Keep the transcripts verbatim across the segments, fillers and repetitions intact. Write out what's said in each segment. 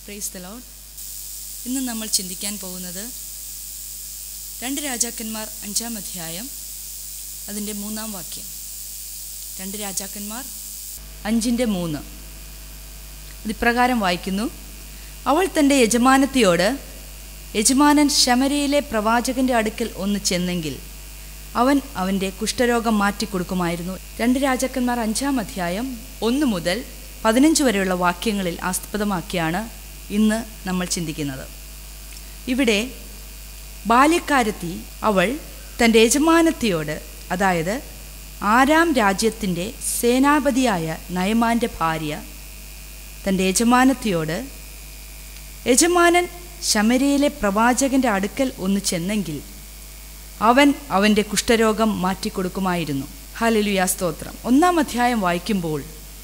Praise the Lord. ഇന്ന് നമ്മൾ ചിന്തിക്കാൻ പോകുന്നത് രണ്ട് രാജാക്കന്മാർ അഞ്ചാം അധ്യായം അതിൻ്റെ മൂന്നാം വാക്യം. രണ്ട് രാജാക്കന്മാർ അഞ്ചിൻ്റെ മൂന്ന് ഇപ്രകാരം വായിക്കുന്നു: അവൾ തൻ്റെ യജമാനത്തിയോട്, യജമാനൻ ശമര്യയിലെ പ്രവാചകന്റെ അടുക്കൽ ഒന്ന് ചെന്നെങ്കിൽ അവൻ അവൻ്റെ കുഷ്ഠരോഗം മാറ്റിക്കൊടുക്കുമായിരുന്നു. രണ്ട് രാജാക്കന്മാർ അഞ്ചാം അധ്യായം ഒന്ന് മുതൽ പതിനഞ്ച് വരെയുള്ള വാക്യങ്ങളിൽ ആസ്പദമാക്കിയാണ് ഇന്ന് നമ്മൾ ചിന്തിക്കുന്നത്. ഇവിടെ ബാല്യക്കാരത്തി അവൾ തൻ്റെ യജമാനത്തിയോട്, അതായത് ആരാം രാജ്യത്തിൻ്റെ സേനാപതിയായ നയമാൻ്റെ ഭാര്യ തൻ്റെ യജമാനത്തിയോട്, യജമാനൻ ശമര്യയിലെ പ്രവാചകന്റെ അടുക്കൽ ഒന്ന് ചെന്നെങ്കിൽ അവൻ അവൻ്റെ കുഷ്ഠരോഗം മാറ്റിക്കൊടുക്കുമായിരുന്നു. ഹല്ലേലൂയ, സ്തോത്രം. ഒന്നാം അധ്യായം വായിക്കുമ്പോൾ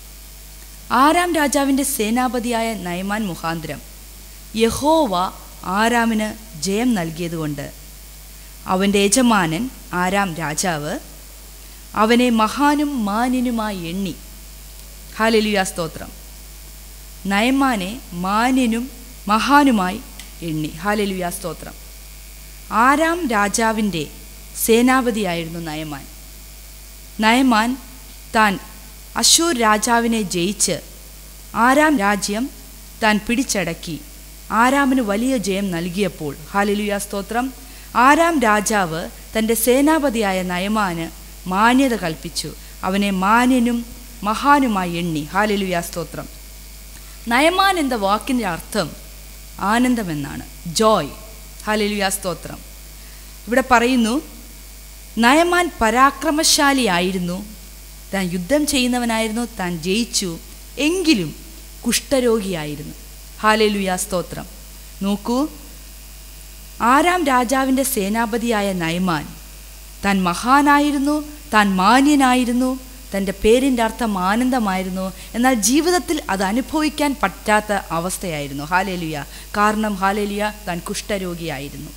ആരാം രാജാവിൻ്റെ സേനാപതിയായ നയമാൻ മുഖാന്തരം യഹോവ ആരാമിന് ജയം നൽകിയതുകൊണ്ട് അവൻ്റെ യജമാനൻ ആരാം രാജാവ് അവനെ മഹാനും മാന്യനുമായി എണ്ണി. ഹല്ലേലൂയ, സ്തോത്രം. നയമാനെ മാന്യനും മഹാനുമായി എണ്ണി. ഹല്ലേലൂയ, സ്തോത്രം. ആരാം രാജാവിൻ്റെ സേനാപതിയായിരുന്നു നയമാൻ. നയമാൻ താൻ അശൂർ രാജാവിനെ ജയിച്ച് ആരാം രാജ്യം താൻ പിടിച്ചടക്കി ആരാമിന് വലിയ ജയം നൽകിയപ്പോൾ, ഹല്ലേലൂയ, സ്തോത്രം, ആരാം രാജാവ് തൻ്റെ സേനാപതിയായ നയമാന് മാന്യത കൽപ്പിച്ചു. അവനെ മാന്യനും മഹാനുമായി എണ്ണി. ഹല്ലേലൂയ, സ്തോത്രം. നയമാൻ എന്ന വാക്കിൻ്റെ അർത്ഥം ആനന്ദമെന്നാണ്, ജോയ്. ഹല്ലേലൂയ, സ്തോത്രം. ഇവിടെ പറയുന്നു, നയമാൻ പരാക്രമശാലിയായിരുന്നു, താൻ യുദ്ധം ചെയ്യുന്നവനായിരുന്നു, താൻ ജയിച്ചു, എങ്കിലും കുഷ്ഠരോഗിയായിരുന്നു. ഹല്ലേലൂയ, സ്തോത്രം. നോക്കൂ, ആരാം രാജാവിൻ്റെ സേനാപതിയായ നയമാൻ താൻ മഹാനായിരുന്നു, താൻ മാന്യനായിരുന്നു, തൻ്റെ പേരിൻ്റെ അർത്ഥം ആനന്ദമായിരുന്നു. എന്നാൽ ജീവിതത്തിൽ അത് അനുഭവിക്കാൻ പറ്റാത്ത അവസ്ഥയായിരുന്നു. ഹല്ലേലൂയ. കാരണം ഹല്ലേലൂയ, താൻ കുഷ്ഠരോഗിയായിരുന്നു.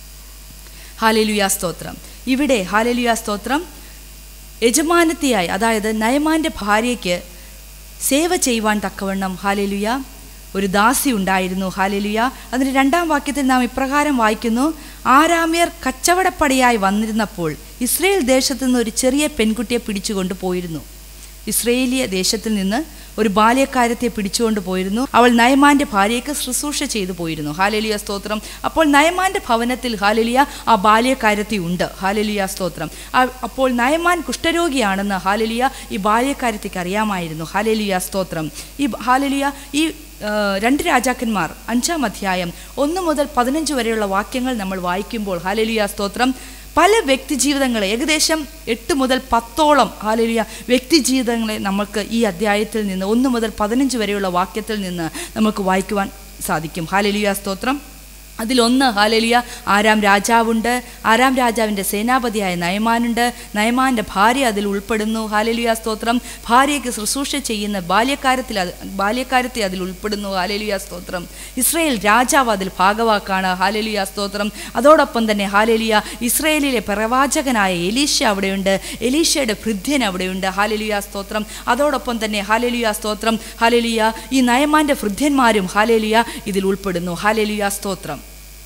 ഹല്ലേലൂയ, സ്തോത്രം. ഇവിടെ ഹല്ലേലൂയ, സ്തോത്രം, യജമാനത്തിയായി, അതായത് നയമാൻ്റെ ഭാര്യയ്ക്ക് സേവ ചെയ്യുവാൻ തക്കവണ്ണം ഹല്ലേലൂയ ഒരു ദാസി ഉണ്ടായിരുന്നു. ഹല്ലേലൂയ. അതിൻ്റെ രണ്ടാം വാക്യത്തിൽ നാം ഇപ്രകാരം വായിക്കുന്നു: ആരാമ്യർ കച്ചവടപ്പടയായി വന്നിരുന്നപ്പോൾ ഇസ്രയേൽ ദേശത്തു നിന്ന് ഒരു ചെറിയ പെൺകുട്ടിയെ പിടിച്ചുകൊണ്ട് പോയിരുന്നു. ഇസ്രയേലിയ ദേശത്തിൽ നിന്ന് ഒരു ബാല്യക്കാരത്തെ പിടിച്ചുകൊണ്ട് പോയിരുന്നു. അവൾ നയമാൻ്റെ ഭാര്യയ്ക്ക് ശുശ്രൂഷ ചെയ്തു പോയിരുന്നു. ഹല്ലേലൂയ, സ്തോത്രം. അപ്പോൾ നയമാൻ്റെ ഭവനത്തിൽ ഹല്ലേലൂയ ആ ബാല്യക്കാരത്തി ഉണ്ട്. ഹല്ലേലൂയ, സ്തോത്രം. അപ്പോൾ നയമാൻ കുഷ്ഠരോഗിയാണെന്ന് ഹല്ലേലൂയ ഈ ബാല്യക്കാരത്തിക്ക് അറിയാമായിരുന്നു. ഹല്ലേലൂയ, സ്തോത്രം. ഈ ഹല്ലേലൂയ ഈ രണ്ട് രാജാക്കന്മാർ അഞ്ചാം അധ്യായം ഒന്ന് മുതൽ പതിനഞ്ച് വരെയുള്ള വാക്യങ്ങൾ നമ്മൾ വായിക്കുമ്പോൾ ഹല്ലേലൂയ, സ്തോത്രം, പല വ്യക്തിജീവിതങ്ങളെ, ഏകദേശം എട്ട് മുതൽ പത്തോളം ഹല്ലേലൂയ വ്യക്തിജീവിതങ്ങളെ നമുക്ക് ഈ അധ്യായത്തിൽ നിന്ന് ഒന്ന് മുതൽ പതിനഞ്ച് വരെയുള്ള വാക്യത്തിൽ നിന്ന് നമുക്ക് വായിക്കുവാൻ സാധിക്കും. ഹല്ലേലൂയ, സ്തോത്രം. അതിലൊന്ന് ഹല്ലേലൂയ ആരാം രാജാവുണ്ട്, ആരാം രാജാവിൻ്റെ സേനാപതിയായ നയമാനുണ്ട്, നയമാൻ്റെ ഭാര്യ അതിൽ ഉൾപ്പെടുന്നു. ഹല്ലേലൂയ, സ്തോത്രം. ഭാര്യയ്ക്ക് ശുശ്രൂഷ ചെയ്യുന്ന ബാല്യക്കാരത്തിൽ ബാല്യക്കാരത്തെ അതിൽ ഉൾപ്പെടുന്നു. ഹല്ലേലൂയ, സ്തോത്രം. ഇസ്രായേൽ രാജാവ് അതിൽ ഭാഗവാക്കാണ്. ഹല്ലേലൂയ, സ്തോത്രം. അതോടൊപ്പം തന്നെ ഹല്ലേലൂയ ഇസ്രായേലിലെ പ്രവാചകനായ എലീശ അവിടെയുണ്ട്, എലീശയുടെ ഭൃത്യൻ അവിടെയുണ്ട്. ഹല്ലേലൂയ, സ്തോത്രം. അതോടൊപ്പം തന്നെ ഹല്ലേലൂയ, സ്തോത്രം, ഹല്ലേലൂയ ഈ നയമാൻ്റെ ഭൃത്യന്മാരും ഹല്ലേലൂയ ഇതിൽ ഉൾപ്പെടുന്നു. ഹല്ലേലൂയ, സ്തോത്രം.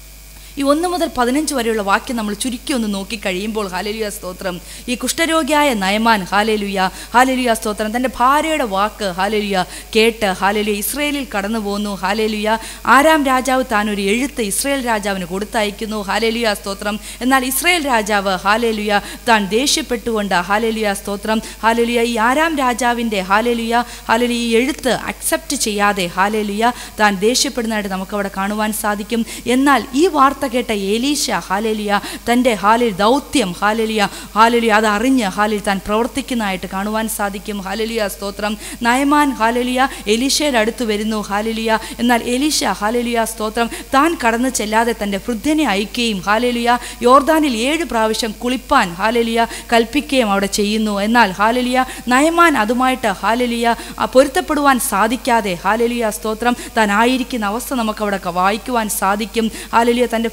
ഈ ഒന്ന് മുതൽ പതിനഞ്ച് വരെയുള്ള വാക്യം നമ്മൾ ചുരുക്കി ഒന്ന് നോക്കിക്കഴിയുമ്പോൾ ഹല്ലേലൂയ, സ്തോത്രം, ഈ കുഷ്ഠരോഗിയായ നയമാൻ ഹല്ലേലൂയ ഹല്ലേലൂയ, സ്തോത്രം, തൻ്റെ ഭാര്യയുടെ വാക്ക് ഹല്ലേലൂയ കേട്ട് ഹല്ലേലൂയ ഇസ്രായേലിൽ കടന്നു പോകുന്നു. ഹല്ലേലൂയ ആരാം രാജാവ് താൻ ഒരു എഴുത്ത് ഇസ്രായേൽ രാജാവിന് കൊടുത്തയക്കുന്നു. ഹല്ലേലൂയ, സ്തോത്രം. എന്നാൽ ഇസ്രായേൽ രാജാവ് ഹല്ലേലൂയ താൻ ദേഷ്യപ്പെട്ടുകൊണ്ട് ഹല്ലേലൂയ, സ്തോത്രം, ഹല്ലേലൂയ ഈ ആരാം രാജാവിൻ്റെ ഹല്ലേലൂയ ഹല്ലേലൂയ ഈ എഴുത്ത് അക്സെപ്റ്റ് ചെയ്യാതെ ഹല്ലേലൂയ താൻ ദേഷ്യപ്പെടുന്നതായിട്ട് നമുക്കവിടെ കാണുവാൻ സാധിക്കും. എന്നാൽ ഈ വാർത്ത കേട്ട എലീശ ഹല്ലേലൂയ തൻ്റെ ഹാലിൽ ദൗത്യം ഹല്ലേലൂയ ഹല്ലേലൂയ അത് അറിഞ്ഞ് ഹാലിൽ താൻ പ്രവർത്തിക്കുന്നതായിട്ട് കാണുവാൻ സാധിക്കും. ഹല്ലേലൂയ, സ്തോത്രം. നയമാൻ ഹല്ലേലൂയ എലീശയുടെ അടുത്ത് വരുന്നു. ഹല്ലേലൂയ എന്നാൽ എലീശ ഹല്ലേലൂയ, സ്തോത്രം, താൻ കടന്നു ചെല്ലാതെ തൻ്റെ വൃദ്ധനെ അയക്കുകയും ഹല്ലേലൂയ യോർദാനിൽ ഏഴ് പ്രാവശ്യം കുളിപ്പാൻ ഹല്ലേലൂയ കൽപ്പിക്കുകയും അവിടെ ചെയ്യുന്നു. എന്നാൽ ഹല്ലേലൂയ നയമാൻ അതുമായിട്ട് ഹല്ലേലൂയ പൊരുത്തപ്പെടുവാൻ സാധിക്കാതെ ഹല്ലേലൂയ, സ്തോത്രം, താൻ ആയിരിക്കുന്ന അവസ്ഥ നമുക്കവിടെ വായിക്കുവാൻ സാധിക്കും. ഹല്ലേലൂയ തൻ്റെ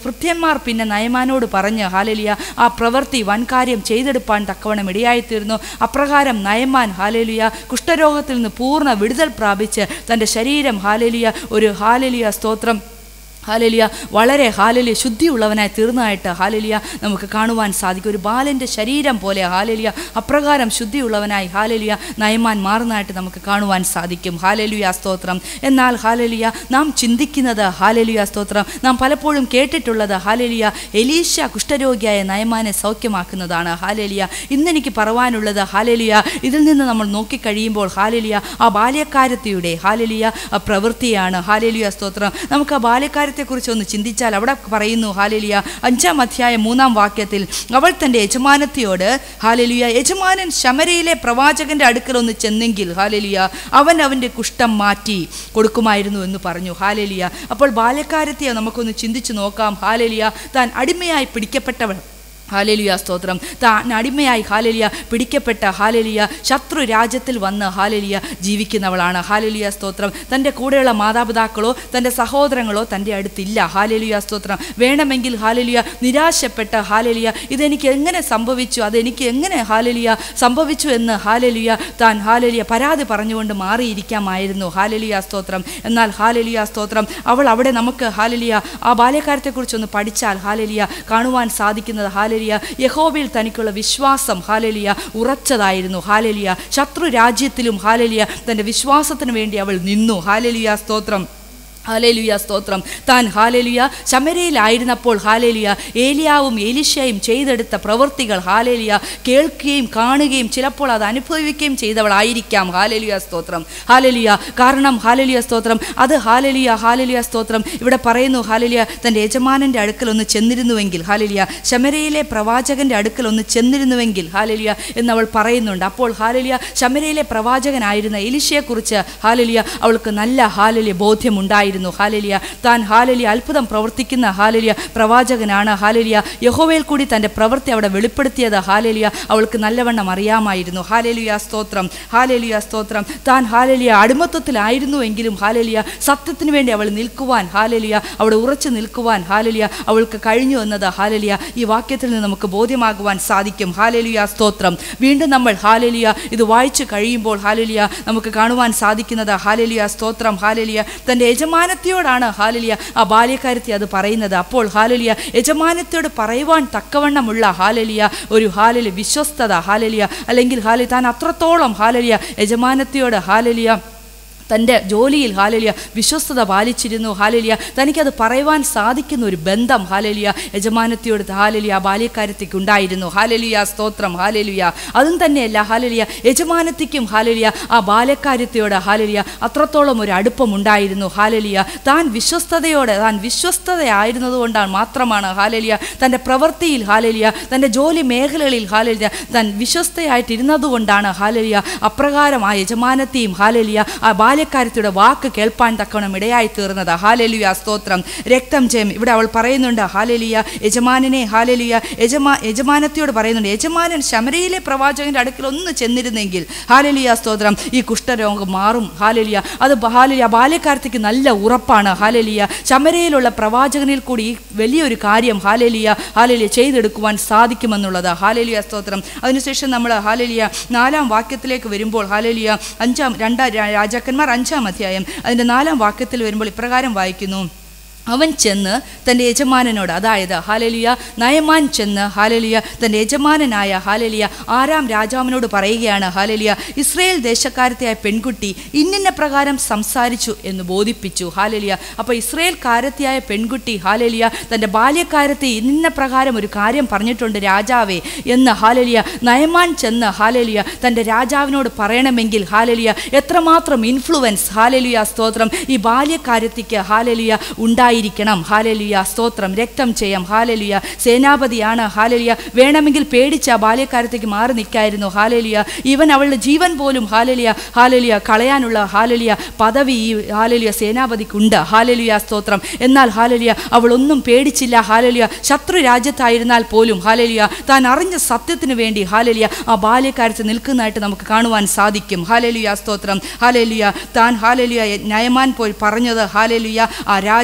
ഭൃത്യന്മാർ പിന്നെ നയമാനോട് പറഞ്ഞ് ഹാലേലിയ ആ പ്രവൃത്തി വൻകാര്യം ചെയ്തെടുപ്പാൻ തക്കവണ്ണം ഇടയായിത്തീർന്നു. അപ്രകാരം നയമാൻ ഹാലേലിയ കുഷ്ഠരോഗത്തിൽ നിന്ന് പൂർണ്ണ വിടുതൽ പ്രാപിച്ച് തൻ്റെ ശരീരം ഹാലേലിയ ഒരു ഹാലേലിയ സ്തോത്രം ഹാലേലിയ വളരെ ഹാലേലിയ ശുദ്ധിയുള്ളവനായി തീർന്നതായിട്ട് ഹാലേലിയ നമുക്ക് കാണുവാൻ സാധിക്കും. ഒരു ബാലൻ്റെ ശരീരം പോലെ ഹാലേലിയ അപ്രകാരം ശുദ്ധിയുള്ളവനായി ഹാലേലിയ നയമാൻ മാറുന്നതായിട്ട് നമുക്ക് കാണുവാൻ സാധിക്കും. ഹാലേലിയ സ്തോത്രം. എന്നാൽ ഹാലേലിയ നാം ചിന്തിക്കുന്നത് ഹാലേലിയ സ്തോത്രം നാം പലപ്പോഴും കേട്ടിട്ടുള്ളത് ഹാലേലിയ എലീശ കുഷ്ഠരോഗിയായ നയമാനെ സൗഖ്യമാക്കുന്നതാണ്. ഹാലേലിയ ഇന്നെനിക്ക് പറയുവാനുള്ളത് ഹാലേലിയ ഇതിൽ നിന്ന് നമ്മൾ നോക്കിക്കഴിയുമ്പോൾ ഹാലേലിയ ആ ബാല്യക്കാരത്തിയുടെ ഹാലേലിയ പ്രവൃത്തിയാണ്. ഹാലേലിയ സ്തോത്രം. നമുക്ക് ആ ബാല്യക്കാരത്തെ കുറിച്ച് ഒന്ന് ചിന്തിച്ചാൽ അവിടെ പറയുന്നു ഹാലേലിയ അഞ്ചാം അധ്യായം മൂന്നാം വാക്യത്തിൽ അവൾ തൻ്റെ യജമാനത്തിയോട് ഹാലേലിയ യജമാനൻ ശമരയിലെ പ്രവാചകന്റെ അടുക്കൽ ഒന്ന് ചെന്നെങ്കിൽ ഹാലേലിയ അവൻ അവൻ്റെ കുഷ്ഠം മാറ്റി കൊടുക്കുമായിരുന്നു എന്ന് പറഞ്ഞു. ഹാലേലിയ അപ്പോൾ ബാല്യക്കാരത്തെ നമുക്കൊന്ന് ചിന്തിച്ചു നോക്കാം. ഹാലേലിയ താൻ അടിമയായി പിടിക്കപ്പെട്ടവൾ ഹാലേലിയ സ്തോത്രം താൻ അടിമയായി ഹാലേലിയ പിടിക്കപ്പെട്ട ഹാലേലിയ ശത്രു രാജ്യത്തിൽ വന്ന് ഹാലേലിയ ജീവിക്കുന്നവളാണ്. ഹാലേലിയ സ്തോത്രം. തൻ്റെ കൂടെയുള്ള മാതാപിതാക്കളോ തൻ്റെ സഹോദരങ്ങളോ തൻ്റെ അടുത്തില്ല. ഹാലേലിയ സ്തോത്രം. വേണമെങ്കിൽ ഹാലേലിയ നിരാശപ്പെട്ട ഹാലേലിയ ഇതെനിക്ക് എങ്ങനെ സംഭവിച്ചു അതെനിക്ക് എങ്ങനെ ഹാലേലിയ സംഭവിച്ചു എന്ന് ഹാലേലിയ താൻ ഹാലേലിയ പരാതി പറഞ്ഞുകൊണ്ട് മാറിയിരിക്കാമായിരുന്നു. ഹാലേലിയ സ്തോത്രം. എന്നാൽ ഹാലേലിയ സ്തോത്രം അവൾ അവിടെ നമുക്ക് ഹാലേലിയ ആ ബാല്യക്കാരത്തെക്കുറിച്ചൊന്ന് പഠിച്ചാൽ ഹാലേലിയ കാണുവാൻ സാധിക്കുന്നത് ഹാലേലിയ യഹോവയിൽ തനിക്കുള്ള വിശ്വാസം ഹാലേലിയ ഉറച്ചതായിരുന്നു. ഹാലേലിയ ശത്രു രാജ്യത്തിലും ഹാലേലിയ തൻ്റെ വിശ്വാസത്തിന് വേണ്ടി അവൾ നിന്നു. ഹാലേലിയ സ്തോത്രം. ഹാലേലുയ സ്തോത്രം. താൻ ഹാലേലുയ ശമരയിലായിരുന്നപ്പോൾ ഹാലേലുയ ഏലിയാവും എലീശയും ചെയ്തെടുത്ത പ്രവൃത്തികൾ ഹാലേലുയ കേൾക്കുകയും കാണുകയും ചിലപ്പോൾ അത് അനുഭവിക്കുകയും ചെയ്തവളായിരിക്കാം. ഹാലേലുയ സ്തോത്രം. ഹാലേലുയ കാരണം ഹാലേലുയ സ്തോത്രം അത് ഹാലേലുയ ഹാലേലുയ സ്തോത്രം ഇവിടെ പറയുന്നു ഹാലേലുയ തൻ്റെ യജമാനൻ്റെ അടുക്കൽ ഒന്ന് ചെന്നിരുന്നുവെങ്കിൽ ഹാലേലുയ ശമരയിലെ പ്രവാചകൻ്റെ അടുക്കൽ ഒന്ന് ചെന്നിരുന്നുവെങ്കിൽ ഹാലേലുയ എന്നവൾ പറയുന്നുണ്ട്. അപ്പോൾ ഹാലേലുയ ശമരയിലെ പ്രവാചകനായിരുന്ന എലീശയെക്കുറിച്ച് ഹാലേലുയ അവൾക്ക് നല്ല ഹാലേലുയ ബോധ്യമുണ്ടായിരുന്നു. ഹാലേലിയ താൻ ഹാലേലിയ അത്ഭുതം പ്രവർത്തിക്കുന്ന ഹാലേലിയ പ്രവാചകനാണ്. ഹാലേലിയ യഹോവയിൽ കൂടി തൻ്റെ പ്രവൃത്തി അവിടെ വെളിപ്പെടുത്തിയത് ഹാലേലിയ അവൾക്ക് നല്ലവണ്ണം അറിയാമായിരുന്നു. ഹാലേലിയ സ്തോത്രം. ഹാലേലിയ സ്തോത്രം. താൻ ഹാലേലിയ അടിമത്വത്തിലായിരുന്നു എങ്കിലും ഹാലേലിയ സത്യത്തിന് വേണ്ടി അവൾ നിൽക്കുവാൻ ഹാലേലിയ അവിടെ ഉറച്ചു നിൽക്കുവാൻ ഹാലേലിയ അവൾക്ക് കഴിഞ്ഞു എന്നത് ഹാലേലിയ ഈ വാക്യത്തിൽ നിന്ന് നമുക്ക് ബോധ്യമാകുവാൻ സാധിക്കും. ഹാലേലിയ സ്തോത്രം. വീണ്ടും നമ്മൾ ഹാലേലിയ ഇത് വായിച്ചു കഴിയുമ്പോൾ ഹാലേലിയ നമുക്ക് കാണുവാൻ സാധിക്കുന്നത് ഹാലേലിയ സ്തോത്രം ഹാലേലിയ തൻ്റെ യജമാന യജമാനത്തിയോടാണ് ഹാലേലിയ ആ ബാല്യക്കാരത്തി അത് പറയുന്നത്. അപ്പോൾ ഹാലേലിയ യജമാനത്തിയോട് പറയുവാൻ തക്കവണ്ണമുള്ള ഹാലേലിയ ഒരു ഹാലേലിയ വിശ്വസ്തത ഹാലേലിയ അല്ലെങ്കിൽ ഹാലി താൻ അത്രത്തോളം ഹാലേലിയ യജമാനത്തിയോട് ഹാലേലിയ തൻ്റെ ജോലിയിൽ ഹാലേലിയ വിശ്വസ്തത പാലിച്ചിരുന്നു. ഹാലേലിയ തനിക്കത് പറയുവാൻ സാധിക്കുന്ന ഒരു ബന്ധം ഹാലേലിയ യജമാനത്തിയോട് ഹാലേലിയ ആ ബാല്യക്കാരത്തിക്ക് ഉണ്ടായിരുന്നു. ഹാലേലിയ സ്തോത്രം. ഹാലേലിയ അതും തന്നെയല്ല ഹാലേലിയ യജമാനത്തിക്കും ഹാലേലിയ ആ ബാല്യക്കാരത്തിയോട് ഹാലേലിയ അത്രത്തോളം ഒരു അടുപ്പമുണ്ടായിരുന്നു. ഹാലേലിയ താൻ വിശ്വസ്തയോടെ താൻ വിശ്വസ്തതയായിരുന്നത് കൊണ്ടാണ് മാത്രമാണ് ഹാലേലിയ തൻ്റെ പ്രവൃത്തിയിൽ ഹാലേലിയ തൻ്റെ ജോലി മേഖലകളിൽ ഹാലേലിയ താൻ വിശ്വസ്തയായിട്ടിരുന്നത് കൊണ്ടാണ് ഹാലേലിയ അപ്രകാരം ആ യജമാനത്തെയും ഹാലേലിയ ആ ബാല്യക്കാരത്തിയുടെ വാക്ക് കേൾപ്പാൻ തക്കവണ്ണം ഇടയായി തീർന്നത്. ഹാലേലുയ സ്തോത്രം. രക്തം ജയം ഇവിടെ അവൾ പറയുന്നുണ്ട് ഹാലേലിയ യജമാനനെ ഹാലേലിയ യജമാ യജമാനത്തിയോട് പറയുന്നുണ്ട് യജമാനൻ ശമരയിലെ പ്രവാചകന്റെ അടുക്കൽ ഒന്ന് ചെന്നിരുന്നെങ്കിൽ ഹാലേലിയ സ്തോത്രം ഈ കുഷ്ഠരോഗം മാറും. ഹാലേലിയ അത് ഹാലേലിയ ബാല്യക്കാരത്തിക്ക് നല്ല ഉറപ്പാണ്. ഹാലേലിയ ശമരയിലുള്ള പ്രവാചകനിൽ കൂടി വലിയൊരു കാര്യം ഹാലേലിയ ഹാലേലിയ ചെയ്തെടുക്കുവാൻ സാധിക്കുമെന്നുള്ളത്. ഹാലേലിയ സ്തോത്രം. അതിനുശേഷം നമ്മൾ ഹാലേലിയ നാലാം വാക്യത്തിലേക്ക് വരുമ്പോൾ ഹാലേലിയ അഞ്ചാം രണ്ടാം രാജാക്കന്മാർ അഞ്ചാം അധ്യായം അതിൻ്റെ നാലാം വാക്യത്തിൽ വരുമ്പോൾ ഇപ്രകാരം വായിക്കുന്നു. അവൻ ചെന്ന് തൻ്റെ യജമാനനോട് അതായത് ഹാലേലിയ നയമാൻ ചെന്ന് ഹാലേലിയ തൻ്റെ യജമാനനായ ഹാലേലിയ ആരാം രാജാവിനോട് പറയുകയാണ് ഹാലേലിയ ഇസ്രായേൽ ദേശക്കാരത്തെയായ പെൺകുട്ടി ഇന്നിന്ന പ്രകാരം സംസാരിച്ചു എന്ന് ബോധിപ്പിച്ചു. ഹാലേലിയ അപ്പോൾ ഇസ്രായേൽ കാരത്തിയായ പെൺകുട്ടി ഹാലേലിയ തൻ്റെ ബാല്യക്കാരത്തെ ഇന്നിന്ന പ്രകാരം ഒരു കാര്യം പറഞ്ഞിട്ടുണ്ട് രാജാവേ എന്ന് ഹാലേലിയ നയമാൻ ചെന്ന് ഹാലേലിയ തൻ്റെ രാജാവിനോട് പറയണമെങ്കിൽ ഹാലേലിയ എത്രമാത്രം ഇൻഫ്ലുവൻസ് ഹാലേലിയ സ്തോത്രം ഈ ബാല്യക്കാരത്തിക്ക് ഹാലേലിയ ഉണ്ടായി യിരിക്കണം. ഹാലേലുയ സ്തോത്രം. രക്തം ചെയ്യാം. ഹാലേലുയ സേനാപതിയാണ്. ഹാലേലുയ വേണമെങ്കിൽ പേടിച്ച ബാല്യക്കാരത്തേക്ക് മാറി നിൽക്കായിരുന്നു. ഹാലേലുയ ഈവൻ അവളുടെ ജീവൻ പോലും ഹാലേലുയ ഹാലേലുയ കളയാനുള്ള ഹാലേലുയ പദവി ഈ ഹാലേലുയ സേനാപതിക്കുണ്ട്. ഹാലേലുയ സ്തോത്രം. എന്നാൽ ഹാലേലുയ അവളൊന്നും പേടിച്ചില്ല. ഹാലേലുയ ശത്രു രാജ്യത്തായിരുന്നാൽ പോലും ഹാലേലുയ താൻ അറിഞ്ഞ സത്യത്തിന് വേണ്ടി ഹാലേലുയ ആ ബാല്യക്കാരത്ത് നിൽക്കുന്നതായിട്ട് നമുക്ക് കാണുവാൻ സാധിക്കും. ഹാലേലുയ സ്തോത്രം. ഹാലേലുയ താൻ ഹാലേലുയ നയമാൻ പോയി പറഞ്ഞത് ഹാലേലുയ ആ രാജാവ്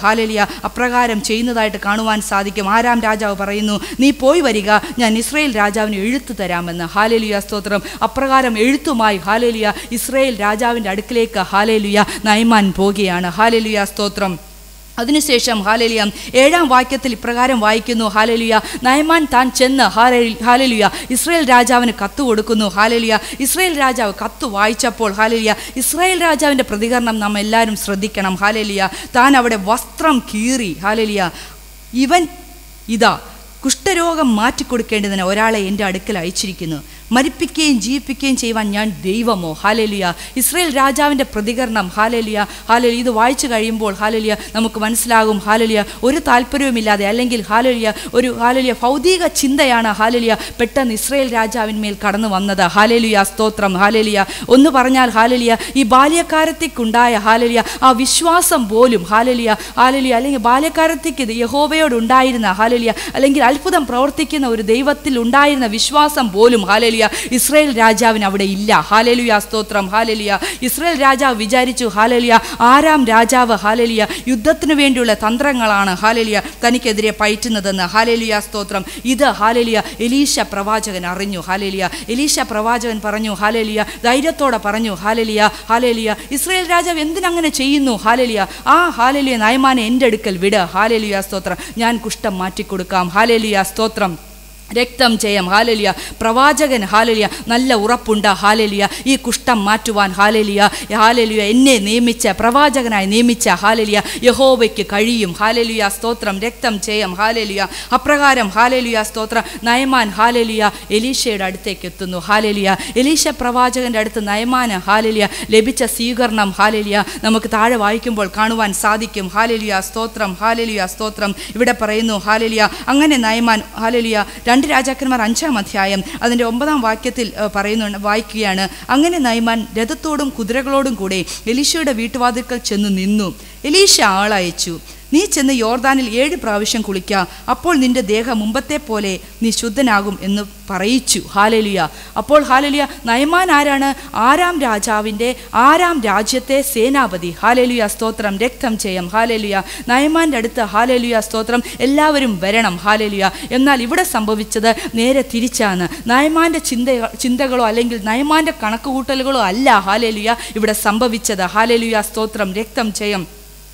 ഹാലേലിയ അപ്രകാരം ചെയ്യുന്നതായിട്ട് കാണുവാൻ സാധിക്കും. ആരാം രാജാവ് പറയുന്നു, നീ പോയി വരിക, ഞാൻ ഇസ്രായേൽ രാജാവിന് എഴുത്ത് തരാമെന്ന്. ഹാലേലുയ സ്തോത്രം. അപ്രകാരം എഴുത്തുമായി ഹാലേലുയ ഇസ്രായേൽ രാജാവിൻ്റെ അടുക്കിലേക്ക് ഹാലേലുയ നയമാൻ പോകുകയാണ്. ഹാലേലുയ സ്തോത്രം. അതിനുശേഷം ഹാലേലിയ ഏഴാം വാക്യത്തിൽ ഇപ്രകാരം വായിക്കുന്നു. ഹാലേലിയ നയമാൻ താൻ ചെന്ന് ഹാലേലിയ ഇസ്രായേൽ രാജാവിന് കത്ത് കൊടുക്കുന്നു. ഹാലേലിയ ഇസ്രായേൽ രാജാവ് കത്ത് വായിച്ചപ്പോൾ ഹാലേലിയ ഇസ്രായേൽ രാജാവിൻ്റെ പ്രതികരണം നാം എല്ലാവരും ശ്രദ്ധിക്കണം. ഹാലേലിയ താൻ അവിടെ വസ്ത്രം കീറി ഹാലേലിയ ഇവൻ ഇതാ കുഷ്ഠരോഗം മാറ്റിക്കൊടുക്കേണ്ടതിന് ഒരാളെ എൻ്റെ അടുക്കൽ അയച്ചിരിക്കുന്നു, മരിപ്പിക്കുകയും ജീവിപ്പിക്കുകയും ചെയ്യുവാൻ ഞാൻ ദൈവമോ? ഹാലേലിയ ഇസ്രായേൽ രാജാവിൻ്റെ പ്രതികരണം ഹാലേലിയ ഹാലേലിയ ഇത് വായിച്ചു കഴിയുമ്പോൾ ഹാലേലിയ നമുക്ക് മനസ്സിലാകും. ഹാലേലിയ ഒരു താല്പര്യവുമില്ലാതെ അല്ലെങ്കിൽ ഹാലേലിയ ഒരു ഹാലേലിയ ഭൗതിക ചിന്തയാണ് ഹാലേലിയ പെട്ടെന്ന് ഇസ്രായേൽ രാജാവിന്മേൽ കടന്നു വന്നത്. ഹാലേലിയ സ്തോത്രം. ഹാലേലിയ ഒന്ന് പറഞ്ഞാൽ ഹാലേലിയ ഈ ബാല്യക്കാരത്തേക്കുണ്ടായ ഹാലേലിയ ആ വിശ്വാസം പോലും ഹാലേലിയ ഹാലേലിയ അല്ലെങ്കിൽ ബാല്യക്കാരത്തേക്ക് യഹോവയോടുണ്ടായിരുന്ന ഹാലേലിയ അല്ലെങ്കിൽ അത്ഭുതം പ്രവർത്തിക്കുന്ന ഒരു ദൈവത്തിൽ ഉണ്ടായിരുന്ന വിശ്വാസം പോലും ഹാലേലിയ ഇസ്രായേൽ രാജാവിന് അവിടെ ഇല്ല. ഹാലേലുയ സ്തോത്രം. ഹാലേലിയ ഇസ്രായേൽ രാജാവ് വിചാരിച്ചു ഹാലേലിയ ആരാം രാജാവ് ഹാലേലിയ യുദ്ധത്തിന് വേണ്ടിയുള്ള തന്ത്രങ്ങളാണ് ഹാലേലിയ തനിക്കെതിരെ പയറ്റുന്നതെന്ന്. ഹാലേലിയ സ്തോത്രം. ഇത് ഹാലേലിയ എലീശ പ്രവാചകൻ അറിഞ്ഞു. ഹാലേലിയ എലീശ പ്രവാചകൻ പറഞ്ഞു ഹാലേലിയ ധൈര്യത്തോടെ പറഞ്ഞു ഹാലേലിയ ഹാലേലിയ ഇസ്രായേൽ രാജാവ് എന്തിനങ്ങനെ ചെയ്യുന്നു? ഹാലേലിയ ആ ഹാലേലിയ നയമാനെ എൻ്റെ അടുക്കൽ വിട്. ഹാലേലിയ സ്തോത്രം. ഞാൻ കുഷ്ഠം മാറ്റിക്കൊടുക്കാം. ഹാലേലിയ സ്തോത്രം. രക്തം ജയം. ഹാലേലിയ പ്രവാചകൻ ഹാലേലിയ നല്ല ഉറപ്പുണ്ട്. ഹാലേലിയ ഈ കുഷ്ഠം മാറ്റുവാൻ ഹാലേലിയ ഹാലേലിയ എന്നെ നിയമിച്ച പ്രവാചകനായി നിയമിച്ച ഹാലേലിയ യഹോവയ്ക്ക് കഴിയും. ഹാലേലിയ സ്തോത്രം. രക്തം ജയം. ഹാലേലിയ അപ്രകാരം ഹാലേലിയ സ്തോത്രം നയമാൻ ഹാലേലിയ എലീശയുടെ അടുത്തേക്ക് എത്തുന്നു. ഹാലേലിയ എലീശ പ്രവാചകൻ്റെ അടുത്ത് നയമാന് ഹാലേലിയ ലഭിച്ച സ്വീകരണം ഹാലേലിയ നമുക്ക് താഴെ വായിക്കുമ്പോൾ കാണുവാൻ സാധിക്കും. ഹാലേലിയ സ്തോത്രം. ഹാലേലിയ സ്തോത്രം. ഇവിടെ പറയുന്നു ഹാലേലിയ അങ്ങനെ നയമാൻ ഹാലേലിയ രണ്ട് രാജാക്കന്മാർ അഞ്ചാം അധ്യായം അതിൻ്റെ ഒമ്പതാം വാക്യത്തിൽ പറയുന്നു വായിക്കുകയാണ്. അങ്ങനെ നയമാൻ രഥത്തോടും കുതിരകളോടും കൂടെ എലീശയുടെ വീട്ടുവാതിൽക്കൽ ചെന്ന് നിന്നു. എലീശ ആളയച്ചു, നീ ചെന്ന് യോർദാനിൽ ഏഴ് പ്രാവശ്യം കുളിക്കുക, അപ്പോൾ നിന്റെ ദേഹം മുമ്പത്തെ പോലെ നീ ശുദ്ധനാകും എന്ന് പറയിച്ചു. ഹാലേലിയ. അപ്പോൾ ഹാലേലിയ നയമാൻ ആരാണ്? ആരാം രാജാവിൻ്റെ ആരാം രാജ്യത്തെ സേനാപതി. ഹാലേലിയ സ്തോത്രം. രക്തം ജയം. ഹാലേലിയ നയമാൻ്റെ അടുത്ത് ഹാലേലിയ സ്തോത്രം എല്ലാവരും വരണം. ഹാലേലിയ. എന്നാൽ ഇവിടെ സംഭവിച്ചത് നേരെ തിരിച്ചാണ്. നയമാൻ്റെ ചിന്ത ചിന്തകളോ അല്ലെങ്കിൽ നയമാൻ്റെ കണക്കുകൂട്ടലുകളോ അല്ല ഹാലേലിയ ഇവിടെ സംഭവിച്ചത്. ഹാലേലിയ സ്തോത്രം. രക്തം ജയം.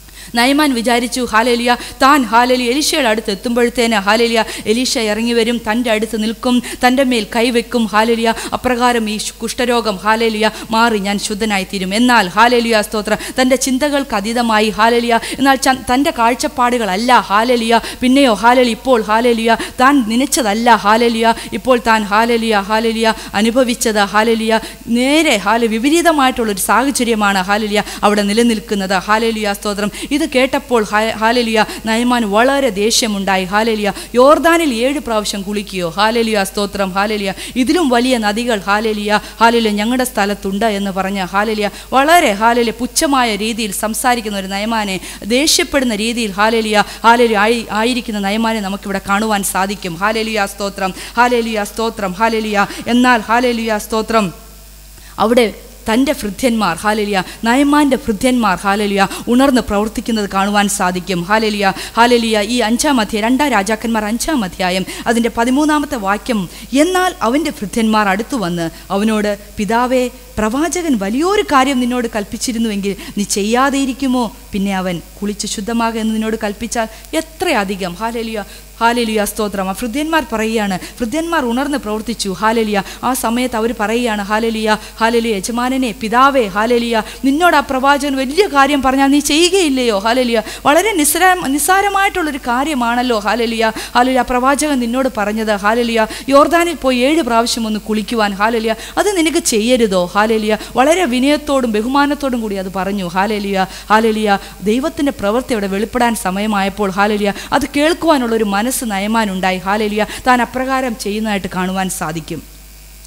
നയമാൻ വിചാരിച്ചു ഹാലേലിയ താൻ ഹാലേലിയ എലീശയുടെ അടുത്ത് എത്തുമ്പോഴത്തേന് ഹാലേലിയ എലീശ ഇറങ്ങി വരും, തൻ്റെ അടുത്ത് നിൽക്കും, തൻ്റെ മേൽ കൈവെക്കും. ഹാലേലിയ അപ്രകാരം ഈ കുഷ്ഠരോഗം ഹാലേലിയ മാറി ഞാൻ ശുദ്ധനായിത്തീരും. എന്നാൽ ഹാലേലിയ സ്തോത്ര തൻ്റെ ചിന്തകൾക്ക് അതീതമായി ഹാലേലിയ എന്നാൽ തൻ്റെ കാഴ്ചപ്പാടുകളല്ല ഹാലേലിയ പിന്നെയോ ഹാലേലിയ ഇപ്പോൾ ഹാലേലിയ താൻ നനച്ചതല്ല ഹാലേലിയ ഇപ്പോൾ താൻ ഹാലേലിയ ഹാലേലിയ അനുഭവിച്ചത് ഹാലേലിയ നേരെ ഹാല വിപരീതമായിട്ടുള്ളൊരു സാഹചര്യമാണ് ഹാലേലിയ അവിടെ നിലനിൽക്കുന്നത്. ഹാലേലിയ സ്തോത്രം. ഇത് കേട്ടപ്പോൾ ഹാലേലിയ നയമാൻ വളരെ ദേഷ്യമുണ്ടായി. ഹാലേലിയ യോർദാനിൽ ഏഴ് പ്രാവശ്യം കുളിക്കുകയോ? ഹാലേലിയ സ്തോത്രം. ഹാലേലിയ ഇതിലും വലിയ നദികൾ ഹാലേലിയ ഹാലേലിയ ഞങ്ങളുടെ സ്ഥലത്തുണ്ട് എന്ന് പറഞ്ഞ് ഹാലേലിയ വളരെ ഹാലേലിയ പുച്ഛമായ രീതിയിൽ സംസാരിക്കുന്ന ഒരു നയമാനെ, ദേഷ്യപ്പെടുന്ന രീതിയിൽ ഹാലേലിയ ഹാലേലിയ ആയി ആയിരിക്കുന്ന നയമാനെ നമുക്കിവിടെ കാണുവാൻ സാധിക്കും. ഹാലേലിയ സ്തോത്രം. ഹാലേലിയ സ്തോത്രം. ഹാലേലിയ എന്നാൽ ഹാലേലിയ സ്തോത്രം അവിടെ തൻ്റെ ഭൃത്യന്മാർ ഹാലേലിയ നയമാൻ്റെ ഭൃത്യന്മാർ ഹാലേലിയ ഉണർന്ന് പ്രവർത്തിക്കുന്നത് കാണുവാൻ സാധിക്കും. ഹാലേലിയ ഹാലേലിയ ഈ അഞ്ചാം അധ്യായം രണ്ടാം രാജാക്കന്മാർ അഞ്ചാം അധ്യായം അതിൻ്റെ പതിമൂന്നാമത്തെ വാക്യം, എന്നാൽ അവൻ്റെ ഭൃത്യന്മാർ അടുത്തു വന്ന് അവനോട്, പിതാവേ, പ്രവാചകൻ വലിയൊരു കാര്യം നിന്നോട് കൽപ്പിച്ചിരുന്നുവെങ്കിൽ നീ ചെയ്യാതെ ഇരിക്കുമോ? പിന്നെ അവൻ കുളിച്ച് ശുദ്ധമാകുക എന്ന് നിന്നോട് കൽപ്പിച്ചാൽ എത്രയധികം. ഹാലേലിയ ഹാലേലിയ സ്തോത്രം. ആ ഭൃത്യന്മാർ പറയുകയാണ്, ഭൃത്യന്മാർ ഉണർന്ന് പ്രവർത്തിച്ചു. ഹാലേലിയ ആ സമയത്ത് അവർ പറയുകയാണ് ഹാലേലിയ ഹാലേലിയ യജമാനനെ, പിതാവേ, ഹാലേലിയ നിന്നോട് ആ പ്രവാചകൻ വലിയ കാര്യം പറഞ്ഞാൽ നീ ചെയ്യുകയില്ലയോ? ഹാലേലിയ വളരെ നിസ്സാര നിസ്സാരമായിട്ടുള്ളൊരു കാര്യമാണല്ലോ ഹാലേലിയ ഹാലേലിയ പ്രവാചകൻ നിന്നോട് പറഞ്ഞത്. ഹാലേലിയ യോർദാനിൽ പോയി ഏഴ് പ്രാവശ്യം ഒന്ന് കുളിക്കുവാൻ. ഹാലേലിയ അത് നിനക്ക് ചെയ്യരുതോ? ഹാലേലിയ വളരെ വിനയത്തോടും ബഹുമാനത്തോടും കൂടി അത് പറഞ്ഞു. ഹാലേലിയ ഹാലേലിയ ദൈവത്തിൻ്റെ പ്രവൃത്തി അവിടെ വെളിപ്പെടാൻ സമയമായപ്പോൾ ഹാലേലിയ അത് കേൾക്കുവാനുള്ളൊരു മനസ്സ് നയമാനുണ്ടായി. ഹാലേലിയ താൻ അപ്രകാരം ചെയ്യുന്നതായിട്ട് കാണുവാൻ സാധിക്കും.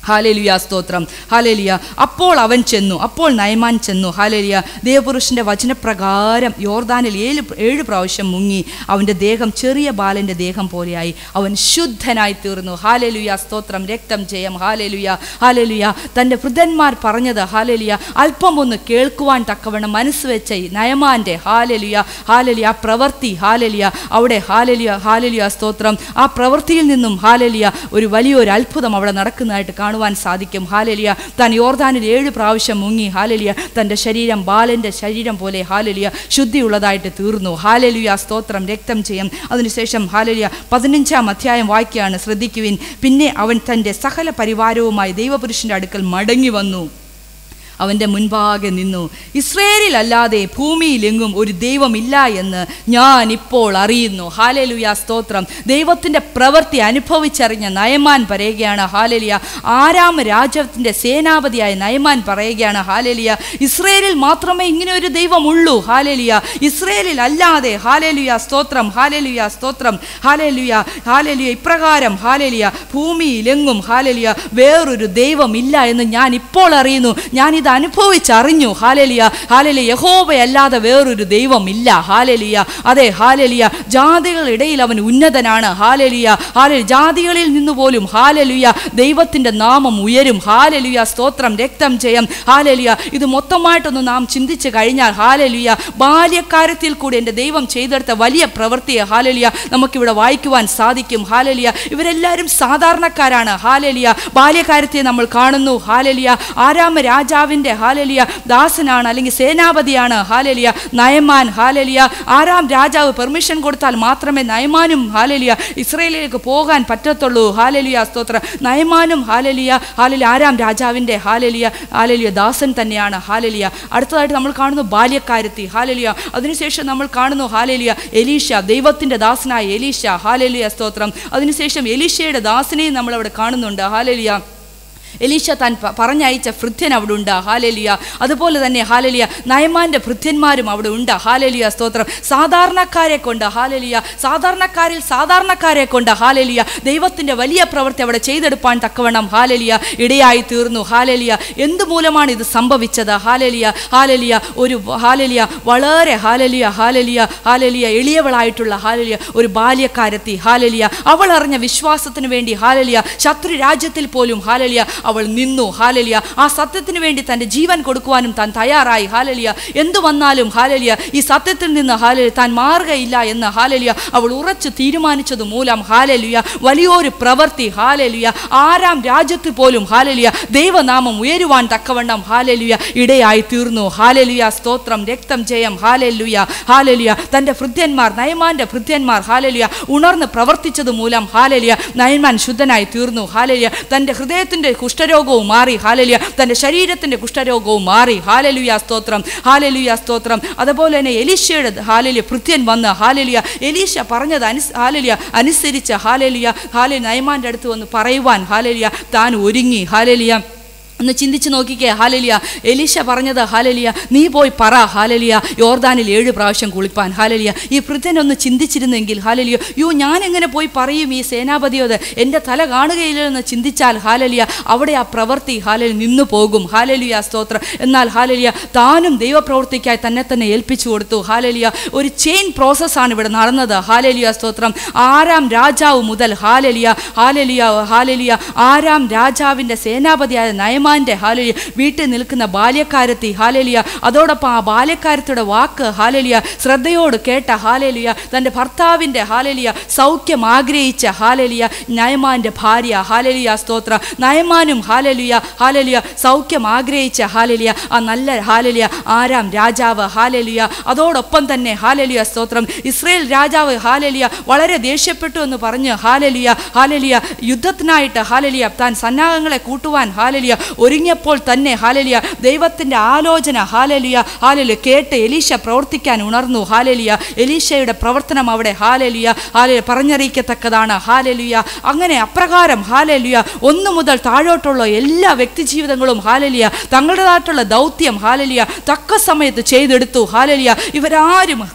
ഹാലേലുയ സ്തോത്രം. ഹാലേലുയ. അപ്പോൾ അവൻ ചെന്നു, അപ്പോൾ നയമാൻ ചെന്നു. ഹാലേലുയ. ദേവപുരുഷൻ്റെ വചനപ്രകാരം യോർദാനിൽ ഏഴ് ഏഴ് പ്രാവശ്യം മുങ്ങി. അവൻ്റെ ദേഹം ചെറിയ ബാലൻ്റെ ദേഹം പോലെയായി. അവൻ ശുദ്ധനായി തീർന്നു. ഹാലേലുയ സ്തോത്രം. രക്തം ജയം. ഹാലേലുയ. ഹാലേലുയ. തൻ്റെ വൃദ്ധന്മാർ പറഞ്ഞത് ഹാലേലുയ അല്പം ഒന്ന് കേൾക്കുവാൻ തക്കവണ്ണം മനസ്സ് വെച്ച നയമാൻ്റെ ഹാലേലുയ ഹാലേലുയ ആ പ്രവൃത്തി ഹാലേലുയ അവിടെ ഹാലേലുയ ഹാലേലുയ സ്തോത്രം. ആ പ്രവൃത്തിയിൽ നിന്നും ഹാലേലുയ ഒരു വലിയൊരു അത്ഭുതം അവിടെ നടക്കുന്നതായിട്ട് കാണുവാൻ സാധിക്കും. ഹാലേലുയ. താൻ യോർദാനിൽ ഏഴ് പ്രാവശ്യം മുങ്ങി. ഹാലേലുയ. തൻ്റെ ശരീരം ബാലൻ്റെ ശരീരം പോലെ ഹാലേലുയ ശുദ്ധിയുള്ളതായിട്ട് തീർന്നു. ഹാലേലുയ സ്തോത്രം. രക്തം ചെയ്യും. അതിനുശേഷം ഹാലേലുയ പതിനഞ്ചാം അധ്യായം വാക്യാണ്, ശ്രദ്ധിക്കുവിൻ. പിന്നെ അവൻ തൻ്റെ സകല പരിവാരവുമായി ദൈവപുരുഷൻ്റെ അടുക്കൽ മടങ്ങി വന്നു. അവൻ്റെ മുൻപാകെ നിന്നു. ഇസ്രായേലിലല്ലാതെ ഭൂമിയിലെങ്ങും ഒരു ദൈവമില്ല എന്ന് ഞാൻ ഇപ്പോൾ അറിയുന്നു. ഹാലേലുയ സ്തോത്രം. ദൈവത്തിൻ്റെ പ്രവൃത്തി അനുഭവിച്ചറിഞ്ഞ നയമാൻ പറയുകയാണ് ഹാലേലുയ. ആരാം രാജ്യത്തിൻ്റെ സേനാപതിയായ നയമാൻ പറയുകയാണ് ഹാലേലുയ ഇസ്രായേലിൽ മാത്രമേ ഇങ്ങനെ ഒരു ദൈവമുള്ളൂ. ഹാലേലുയ. ഇസ്രായേലിൽ അല്ലാതെ ഹാലേലുയ സ്തോത്രം. ഹാലേലുയ സ്തോത്രം. ഹാലേലുയ ഹാലേലുയ ഇപ്രകാരം ഹാലേലുയ ഭൂമിയിലെങ്ങും ഹാലേലുയ വേറൊരു ദൈവമില്ല എന്ന് ഞാൻ ഇപ്പോൾ അറിയുന്നു. ഞാനിത് അനുഭവിച്ചറിഞ്ഞു. ഹാലേലുയ. ഹാലേലുയ. യഹോവയല്ലാതെ വേറൊരു ദൈവമില്ല. ഹാലേലുയ. അതെ ഹാലേലുയ. ജാതികളിടയിൽ അവൻ ഉന്നതനാണ്. ഹാലേലുയ. ഹാലേലുയ. ജാതികളിൽ നിന്ന് പോലും ഹാലേലുയ ദൈവത്തിൻ്റെ നാമം ഉയരും. ഹാലേലുയ സ്തോത്രം. രക്തം ജയം. ഹാലേലുയ. ഇത് മൊത്തമായിട്ടൊന്ന് നാം ചിന്തിച്ചു കഴിഞ്ഞാൽ ഹാലേലുയ ബാല്യക്കാര്യത്തിൽ കൂടി എൻ്റെ ദൈവം ചെയ്തെടുത്ത വലിയ പ്രവൃത്തിയെ ഹാലേലുയ നമുക്കിവിടെ വായിക്കുവാൻ സാധിക്കും. ഹാലേലുയ. ഇവരെല്ലാവരും സാധാരണക്കാരാണ്. ഹാലേലുയ. ബാല്യക്കാര്യത്തെ നമ്മൾ കാണുന്നു. ഹാലേലുയ. ആരാമ രാജാവിൻ്റെ ഹാലേലുയ ദാസനാണ്, അല്ലെങ്കിൽ സേനാപതിയാണ് ഹാലേലുയ നയമാൻ. ഹാലേലുയ. ആരാം രാജാവ് പെർമിഷൻ കൊടുത്താൽ മാത്രമേ നയമാനും ഹാലേലുയ ഇസ്രായേലിലേക്ക് പോകാൻ പറ്റത്തുള്ളൂ. ഹാലേലുയ സ്തോത്രം. നയമാനും ഹാലേലുയ ഹാലേലുയ ആരാം രാജാവിൻ്റെ ഹാലേലുയ ഹാലേലുയ ദാസൻ തന്നെയാണ്. ഹാലേലുയ. അടുത്തതായിട്ട് നമ്മൾ കാണുന്നു ബാല്യക്കാരത്തി. ഹാലേലുയ. അതിനുശേഷം നമ്മൾ കാണുന്നു ഹാലേലുയ എലീഷ, ദൈവത്തിൻ്റെ ദാസനായ എലീഷ. ഹാലേലുയ സ്തോത്രം. അതിനുശേഷം എലീഷയുടെ ദാസനെയും നമ്മൾ അവിടെ കാണുന്നുണ്ട്. ഹാലേലുയ. എലീഷ താൻ പറഞ്ഞയച്ച ഭൃത്യൻ അവിടെ ഉണ്ട്. ഹാലേലുയ. അതുപോലെ തന്നെ ഹാലേലുയ നയമാൻ്റെ ഭൃത്യന്മാരും അവിടെ ഉണ്ട്. ഹാലേലുയ സ്തോത്രം. സാധാരണക്കാരെ കൊണ്ട് ഹാലേലുയ സാധാരണക്കാരിൽ സാധാരണക്കാരെ കൊണ്ട് ഹാലേലുയ ദൈവത്തിൻ്റെ വലിയ പ്രവൃത്തി അവിടെ ചെയ്തെടുപ്പാൻ തക്കവണ്ണം ഹാലേലുയ ഇടയായി തീർന്നു. ഹാലേലുയ. എന്തുമൂലമാണ് ഇത് സംഭവിച്ചത്? ഹാലേലുയ ഹാലേലുയ ഒരു ഹാലേലുയ വളരെ ഹാലേലുയ ഹാലേലുയ ഹാലേലുയ എളിയവളായിട്ടുള്ള ഹാലേലുയ ഒരു ബാല്യക്കാരത്തി. ഹാലേലുയ. അവൾ അറിഞ്ഞ വിശ്വാസത്തിന് വേണ്ടി ഹാലേലുയ ശത്രു രാജ്യത്തിൽ പോലും ഹാലേലുയ അവൾ നിന്നു. ഹാലേലുയ. ആ സത്യത്തിന് വേണ്ടി തൻ്റെ ജീവൻ കൊടുക്കുവാനും താൻ തയ്യാറായി. ഹാലേലുയ. എന്തു വന്നാലും ഹാലേലുയ ഈ സത്യത്തിൽ നിന്ന് ഹാലേലുയ താൻ മാറുകയില്ല എന്ന് ഹാലേലുയ അവൾ ഉറച്ചു തീരുമാനിച്ചത് മൂലം ഹാലേലുയ വലിയൊരു പ്രവൃത്തി ഹാലേലുയ ആരാം രാജ്യത്ത് പോലും ഹാലേലുയ ദൈവനാമം ഉയരുവാൻ തക്കവണ്ണം ഹാലേലുയ ഇടയായി തീർന്നു. ഹാലേലുയ സ്തോത്രം. രക്തം ജയം. ഹാലേലുയ. ഹാലേലുയ. തൻ്റെ ഭൃത്യന്മാർ നയമാൻ്റെ ഭൃത്യന്മാർ ഹാലേലുയ ഉണർന്ന് പ്രവർത്തിച്ചത് മൂലം ഹാലേലുയ നയമാൻ ശുദ്ധനായി തീർന്നു. ഹാലേലുയ. തൻ്റെ ഹൃദയത്തിൻ്റെ കുഷ്ഠരോഗവും മാറി. ഹാലേലുയ. തൻ്റെ ശരീരത്തിൻ്റെ കുഷ്ഠരോഗവും മാറി. ഹാലേലുയ സ്തോത്രം. ഹാലേലുയ സ്തോത്രം. അതുപോലെ തന്നെ എലീശയുടെ ഹാലേലുയ ഭൃത്യൻ വന്ന് ഹാലേലുയ എലീശ പറഞ്ഞത് അനു ഹാലേലുയ അനുസരിച്ച് ഹാലേലുയ ഹാലേ നയമാൻ്റെ അടുത്ത് വന്ന് പറയുവാൻ ഹാലേലുയ താൻ ഒരുങ്ങി. ഹാലേലുയ. ഒന്ന് ചിന്തിച്ച് നോക്കിക്കേ. ഹാലേലുയ. എലീശ പറഞ്ഞത് ഹാലേലുയ നീ പോയി പറ ഹാലേലുയ യോർദാനിൽ ഏഴ് പ്രാവശ്യം കുളിപ്പാൻ. ഹാലേലുയ. ഈ വൃദ്ധനൊന്ന് ചിന്തിച്ചിരുന്നെങ്കിൽ ഹാലേലുയ യോ ഞാൻ എങ്ങനെ പോയി പറയും ഈ സേനാപതിയോട്, എൻ്റെ തല കാണുകയില്ലെന്ന് ചിന്തിച്ചാൽ ഹാലേലുയ അവിടെ ആ പ്രവൃത്തി ഹാലേലു നിന്നു പോകും. ഹാലേലുയ സ്തോത്രം. എന്നാൽ ഹാലേലുയ താനും ദൈവപ്രവൃത്തിക്കായി തന്നെ തന്നെ ഏൽപ്പിച്ചു കൊടുത്തു. ഹാലേലുയ. ഒരു ചെയിൻ പ്രോസസ്സാണ് ഇവിടെ നടന്നത്. ഹാലേലുയ സ്തോത്രം. ആരാം രാജാവ് മുതൽ ഹാലേലുയ ഹാലേലുയ ഹാലേലുയ ആരാം രാജാവിൻ്റെ സേനാപതിയായ നയമാൻ ഹാലേലുയ വീട്ടിൽ നിൽക്കുന്ന ബാല്യക്കാരത്തി. ഹാലേലുയ. അതോടൊപ്പം ആ ബാല്യക്കാരത്തിയുടെ വാക്ക് ഹാലേലുയ ശ്രദ്ധയോട് കേട്ട ഹാലേലുയ തൻ്റെ ഭർത്താവിൻ്റെ ഹാലേലുയ സൗഖ്യം ആഗ്രഹിച്ച ഹാലേലുയ നയമാൻ്റെ ഭാര്യ. ഹാലേലുയ സ്തോത്ര. നയമാനും ഹാലേലുയ ഹാലേലുയ സൗഖ്യം ആഗ്രഹിച്ച ഹാലേലുയ ആ നല്ല ഹാലേലുയ ആരാം രാജാവ്. ഹാലേലുയ. അതോടൊപ്പം തന്നെ ഹാലേലുയ സ്തോത്രം ഇസ്രായേൽ രാജാവ് ഹാലേലുയ വളരെ ദേഷ്യപ്പെട്ടു എന്ന് പറഞ്ഞ് ഹാലേലുയ ഹാലേലുയ യുദ്ധത്തിനായിട്ട് ഹാലേലുയ താൻ സന്നാഹങ്ങളെ കൂട്ടുവാൻ ഹാലേലുയ ഒരുങ്ങിയപ്പോൾ തന്നെ ഹാലേലുയ ദൈവത്തിൻ്റെ ആലോചന ഹാലേലുയ ഹാലേലുയ കേട്ട് എലീശ പ്രവർത്തിക്കാൻ ഉണർന്നു. ഹാലേലുയ. എലീശയുടെ പ്രവർത്തനം അവിടെ ഹാലേലുയ ഹാലേലുയ പറഞ്ഞറിയിക്കത്തക്കതാണ്. ഹാലേലുയ. അങ്ങനെ അപ്രകാരം ഹാലേലുയ ഒന്നു മുതൽ താഴോട്ടുള്ള എല്ലാ വ്യക്തി ജീവിതങ്ങളും ഹാലേലുയ തങ്ങളുടേതായിട്ടുള്ള ദൗത്യം ഹാലേലുയ തക്ക സമയത്ത് ചെയ്തെടുത്തു. ഹാലേലുയ. ഇവരാരും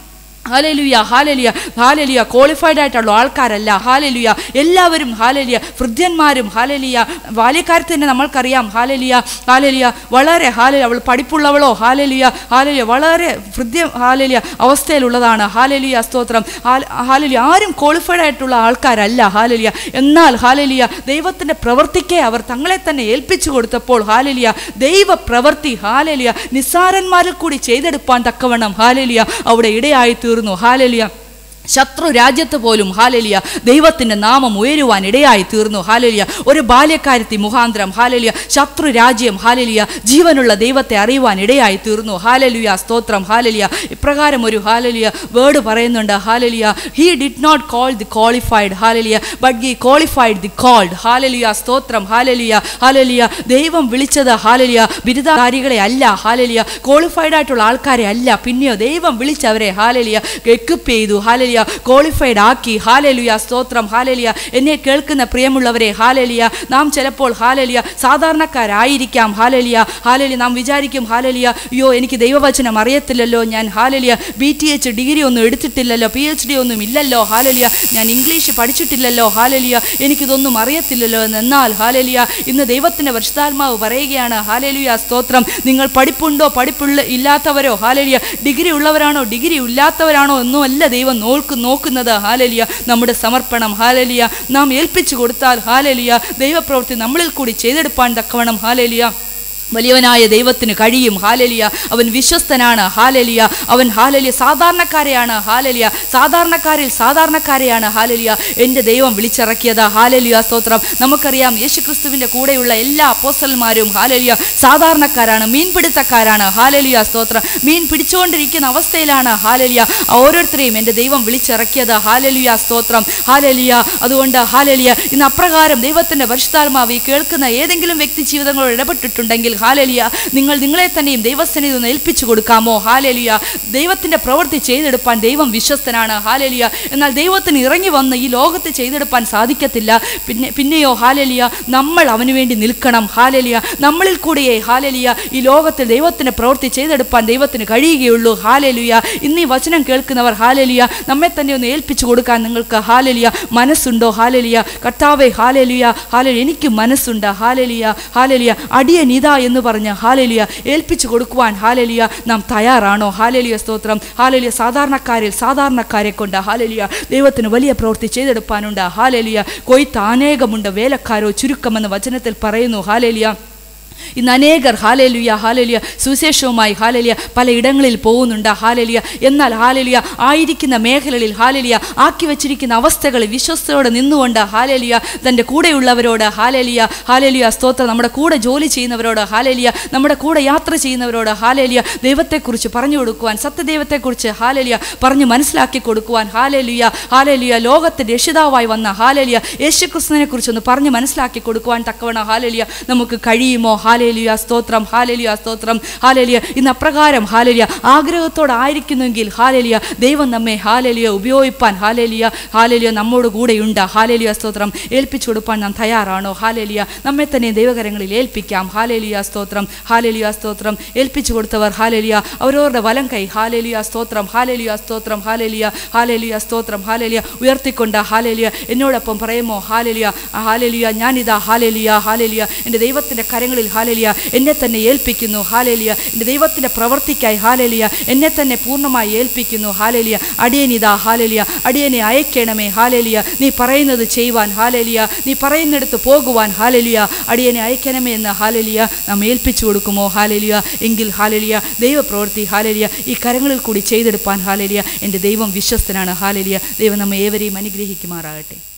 ഹാലേലുയ, ഹാലേലുയ, ഹാലേലുയ. ക്വാളിഫൈഡ് ആയിട്ടുള്ള ആൾക്കാരല്ല. ഹാലേലുയ. എല്ലാവരും ഹാലേലുയ ഭൃത്യന്മാരും. ഹാലേലുയ. ബാല്യക്കാരത്ത് തന്നെ നമ്മൾക്കറിയാം. Hallelujah, hallelujah. വളരെ ഹാലേലുയ അവൾ പഠിപ്പുള്ളവളോ ഹാലേലുയ, ഹാലേലുയ വളരെ ഭൃത്യ ഹാലേലുയ അവസ്ഥയിലുള്ളതാണ്. ഹാലേലുയ, സ്തോത്രം. ഹാലേലുയ. ആരും ക്വാളിഫൈഡ് ആയിട്ടുള്ള ആൾക്കാരല്ല. ഹാലേലുയ. എന്നാൽ ഹാലേലുയ ദൈവത്തിൻ്റെ പ്രവൃത്തിക്ക് അവർ തങ്ങളെ തന്നെ ഏൽപ്പിച്ചു കൊടുത്തപ്പോൾ ഹാലേലുയ ദൈവ പ്രവൃത്തി ഹാലേലുയ നിസ്സാരന്മാരിൽ കൂടി ചെയ്തെടുപ്പാൻ തക്കവണ്ണം ഹാലേലുയ അവിടെ ഇടയായി തീർന്നു. ഹാലേലുയ. ശത്രു രാജ്യത്ത് പോലും ഹാലേലിയ ദൈവത്തിൻ്റെ നാമം ഉയരുവാൻ ഇടയായി തീർന്നു. ഹാലേലിയ. ഒരു ബാല്യക്കാരത്തി മുഖാന്തരം ഹാലേലിയ ശത്രു രാജ്യം ഹാലേലിയ ജീവനുള്ള ദൈവത്തെ അറിയുവാൻ ഇടയായി തീർന്നു. ഹാലേലുയ, സ്തോത്രം. ഹാലേലിയ. ഇപ്രകാരം ഒരു ഹാലേലിയ വേർഡ് പറയുന്നുണ്ട്. Hallelujah. He did not call the qualified hallelujah but he qualified the called. Hallelujah, സ്തോത്രം. Hallelujah, hallelujah. ദൈവം വിളിച്ചത് ഹാലേലിയ ബിരുദധാരികളെ അല്ല. ഹാലേലിയ ക്വാളിഫൈഡ് ആയിട്ടുള്ള ആൾക്കാരെ അല്ല. പിന്നെയോ ദൈവം വിളിച്ചവരെ ഹാലേലിയ എക്വിപ്പ് ചെയ്തു. ഹാലേലിയ ക്വാളിഫൈഡ് ആക്കി. ഹാലേലുയ, സ്തോത്രം. ഹാലേലിയ. എന്നെ കേൾക്കുന്ന പ്രിയമുള്ളവരെ ഹാലേലിയ നാം ചിലപ്പോൾ ഹാലേലിയ സാധാരണക്കാരായിരിക്കാം. Hallelujah, hallelujah. നാം വിചാരിക്കും ഹാലേലിയ അയ്യോ എനിക്ക് ദൈവവചനം അറിയത്തില്ലല്ലോ, ഞാൻ hallelujah B T H degree ഒന്നും എടുത്തിട്ടില്ലല്ലോ, പി എച്ച് ഡി ഒന്നും ഇല്ലല്ലോ, ഹാലേലിയ ഞാൻ ഇംഗ്ലീഷ് പഠിച്ചിട്ടില്ലല്ലോ, ഹാലേലിയ എനിക്കിതൊന്നും അറിയത്തില്ലല്ലോ. എന്നാൽ ഹാലേലിയ ഇന്ന് ദൈവത്തിൻ്റെ പരിശുദ്ധാത്മാവ് പറയുകയാണ് ഹാലേലുയ, സ്തോത്രം. നിങ്ങൾ പഠിപ്പുണ്ടോ പഠിപ്പുള്ള ഇല്ലാത്തവരോ ഹാലേലിയ ഡിഗ്രി ഉള്ളവരാണോ ഡിഗ്രി ഇല്ലാത്തവരാണോ ഒന്നുമല്ല ദൈവം നോക്ക് നോക്കുന്നത്. ഹാലേലിയ നമ്മുടെ സമർപ്പണം ഹാലേലിയ നാം ഏൽപ്പിച്ചു കൊടുത്താൽ ഹാലേലിയ ദൈവപ്രവൃത്തി നമ്മളിൽ കൂടി ചെയ്തെടുപ്പാൻ തക്കവണ്ണം ഹാലേലിയ വലിയവനായ ദൈവത്തിന് കഴിയും. ഹാലേലിയ അവൻ വിശ്വസ്തനാണ്. ഹാലേലിയ അവൻ ഹാലേലിയ സാധാരണക്കാരെയാണ്. ഹാലേലിയ സാധാരണക്കാരിൽ സാധാരണക്കാരെയാണ് ഹാലേലിയ എൻ്റെ ദൈവം വിളിച്ചിറക്കിയത്. ഹാലേലിയ, സ്തോത്രം. നമുക്കറിയാം യേശുക്രിസ്തുവിൻ്റെ കൂടെയുള്ള എല്ലാ അപ്പോസ്തലന്മാരും ഹാലേലിയ സാധാരണക്കാരാണ്, മീൻപിടുത്തക്കാരാണ്. ഹാലേലിയ, സ്തോത്രം. മീൻ പിടിച്ചുകൊണ്ടിരിക്കുന്ന അവസ്ഥയിലാണ് ഹാലേലിയ ഓരോരുത്തരെയും എൻ്റെ ദൈവം വിളിച്ചിറക്കിയത്. ഹാലേലിയ, സ്തോത്രം. ഹാലേലിയ. അതുകൊണ്ട് ഹാലേലിയ ഇന്ന് അപ്രകാരം ദൈവത്തിൻ്റെ പരിശുദ്ധാത്മാവ് ഈ കേൾക്കുന്ന ഏതെങ്കിലും വ്യക്തി ജീവിതങ്ങളോട് ഇടപെട്ടിട്ടുണ്ടെങ്കിൽ ഹാലേലിയ നിങ്ങൾ നിങ്ങളെ തന്നെയും ദൈവസന്നിധിയിൽ ഒന്ന് ഏൽപ്പിച്ചു കൊടുക്കാമോ? ഹാലേലിയ ദൈവത്തിൻ്റെ പ്രവൃത്തി ചെയ്തെടുപ്പാൻ ദൈവം വിശ്വസ്തനാണ്. ഹാലേലിയ. എന്നാൽ ദൈവത്തിന് ഇറങ്ങി വന്ന് ഈ ലോകത്ത് ചെയ്തെടുപ്പാൻ സാധിക്കത്തില്ല. പിന്നെ പിന്നെയോ ഹാലേലിയ നമ്മൾ അവന് വേണ്ടി നിൽക്കണം. ഹാലേലിയ നമ്മളിൽ കൂടിയേ ഹാലേലിയ ഈ ലോകത്തിൽ ദൈവത്തിൻ്റെ പ്രവൃത്തി ചെയ്തെടുപ്പാൻ ദൈവത്തിന് കഴിയുകയുള്ളൂ. ഹാലേലിയ ഇന്ന് ഈ വചനം കേൾക്കുന്നവർ ഹാലേലിയ നമ്മെ തന്നെ ഒന്ന് ഏൽപ്പിച്ചു കൊടുക്കാൻ നിങ്ങൾക്ക് ഹാലേലിയ മനസ്സുണ്ടോ? ഹാലേലിയ കർത്താവേ ഹാലേലിയ ഹാലേലിയ എനിക്ക് മനസ്സുണ്ട്. ഹാലേലിയ ഹാലേലിയ അടിയൻ ഇതാ എന്ന് പറഞ്ഞ് ഹാലേലിയ ഏൽപ്പിച്ചു കൊടുക്കുവാൻ ഹാലേലിയ നാം തയ്യാറാണോ? ഹാലേലിയ, സ്തോത്രം. ഹാലേലിയ സാധാരണക്കാരിൽ സാധാരണക്കാരെ കൊണ്ട് ഹാലേലിയ ദൈവത്തിന് വലിയ പ്രവൃത്തി ചെയ്തെടുപ്പാനുണ്ട്. ഹാലേലിയ കൊയ്ത്ത് അനേകമുണ്ട്, വേലക്കാരോ ചുരുക്കമെന്ന് വചനത്തിൽ പറയുന്നു. ഹാലേലിയ ഇന്ന് അനേകർ ഹാലേലുയ ഹാലേലിയ സുവിശേഷവുമായി ഹാലേലിയ പലയിടങ്ങളിൽ പോകുന്നുണ്ട്. ഹാലേലിയ എന്നാൽ ഹാലേലിയ ആയിരിക്കുന്ന മേഖലകളിൽ ഹാലേലിയ ആക്കി വച്ചിരിക്കുന്ന അവസ്ഥകളിൽ വിശ്വസ്തയോടെ നിന്നുകൊണ്ട് ഹാലേലിയ തൻ്റെ കൂടെയുള്ളവരോട് ഹാലേലിയ ഹാലേലിയ സ്തോത്രം നമ്മുടെ കൂടെ ജോലി ചെയ്യുന്നവരോട് ഹാലേലിയ നമ്മുടെ കൂടെ യാത്ര ചെയ്യുന്നവരോട് ഹാലേലിയ ദൈവത്തെക്കുറിച്ച് പറഞ്ഞു കൊടുക്കുവാൻ, സത്യദൈവത്തെക്കുറിച്ച് ഹാലേലിയ പറഞ്ഞ് മനസ്സിലാക്കി കൊടുക്കുവാൻ, ഹാലേലിയ ഹാലേലിയ ലോകത്തിൻ്റെ രക്ഷിതാവായി വന്ന ഹാലേലിയ യേശുക്രിസ്തുവിനെ കുറിച്ചൊന്ന് പറഞ്ഞ് മനസ്സിലാക്കി കൊടുക്കുവാൻ തക്കവണ്ണം ഹാലേലിയ നമുക്ക് കഴിയുമോ? ഹാലേലിയ, സ്തോത്രം. ഹാലേലിയ, സ്തോത്രം. ഹാലേലിയ ഇന്ന് അപ്രകാരം ഹാലേലിയ ആഗ്രഹത്തോടായിരിക്കുന്നെങ്കിൽ ഹാലേലിയ ദൈവം നമ്മെ ഹാലേലിയ ഉപയോഗിപ്പാൻ ഹാലേലിയ ഹാലേലിയ നമ്മോട് കൂടെയുണ്ട്. ഹാലേലിയ, സ്തോത്രം. ഏൽപ്പിച്ചു കൊടുപ്പാൻ നാം തയ്യാറാണോ? ഹാലേലിയ നമ്മെ തന്നെ ദൈവകരങ്ങളിൽ ഏൽപ്പിക്കാം. ഹാലേലിയ, സ്തോത്രം. ഹാലേലിയ, സ്തോത്രം. ഏൽപ്പിച്ചു കൊടുത്തവർ ഹാലേലിയ അവരവരുടെ വലം കൈ ഹാലേലിയ, സ്തോത്രം. ഹാലേലിയ, സ്തോത്രം. ഹാലേലിയ ഹാലേലിയ, സ്തോത്രം. ഹാലേലിയ ഉയർത്തിക്കൊണ്ട് ഹാലേലിയ എന്നോടൊപ്പം പറയുമോ? ഹാലേലിയ ഹാലേലിയ ഞാനിതാ ഹാലേലിയ ഹാലേലിയ എൻ്റെ ദൈവത്തിൻ്റെ കരങ്ങളിൽ ഹാലേലിയ എന്നെ തന്നെ ഏൽപ്പിക്കുന്നു. ഹാലേലിയ എൻ്റെ ദൈവത്തിൻ്റെ പ്രവൃത്തിക്കായി ഹാലേലിയ എന്നെ തന്നെ പൂർണ്ണമായി ഏൽപ്പിക്കുന്നു. ഹാലേലിയ അടിയനിതാ ഹാലേലിയ അടിയനെ അയക്കണമേ. ഹാലേലിയ നീ പറയുന്നത് ചെയ്യുവാൻ, ഹാലേലിയ നീ പറയുന്നിടത്ത് പോകുവാൻ ഹാലേലിയ അടിയനെ അയക്കണമേ എന്ന് ഹാലേലിയ നാം ഏൽപ്പിച്ചു കൊടുക്കുമോ? ഹാലേലിയ എങ്കിൽ ഹാലേലിയ ദൈവപ്രവൃത്തി ഹാലേലിയ ഈ കരങ്ങളിൽ കൂടി ചെയ്തെടുപ്പാൻ ഹാലേലിയ എൻ്റെ ദൈവം വിശ്വസ്തനാണ്. ഹാലേലിയ ദൈവം നമ്മെ ഏവരെയും അനുഗ്രഹിക്കുമാറാകട്ടെ.